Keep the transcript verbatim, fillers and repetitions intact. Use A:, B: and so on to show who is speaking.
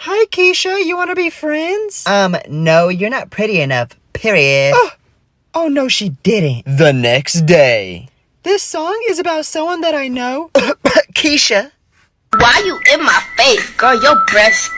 A: Hi, Keisha. You want to be friends?
B: Um, no, you're not pretty enough. Period.
A: Oh, oh no, she didn't.
B: The next day.
A: This song is about someone that I know.
B: Keisha.
C: Why you in my face, girl? Your breath